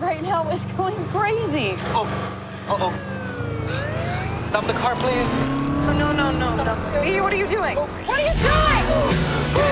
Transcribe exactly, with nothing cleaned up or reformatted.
right now is going crazy. Oh, uh-oh. Stop the car, please. Oh, no, no, no, no. B, what are you doing? Oh. What are you doing?